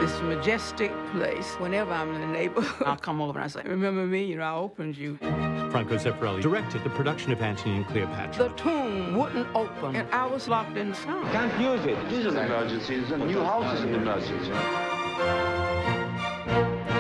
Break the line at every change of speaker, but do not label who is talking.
this majestic place. Whenever I'm in the neighborhood, I'll come over and I say, remember me? You know, I opened you.
Franco Zeffirelli directed the production of Antony and Cleopatra.
The tomb wouldn't open, and I was locked inside.
Can't use it. It is an emergency. The new house is an emergency.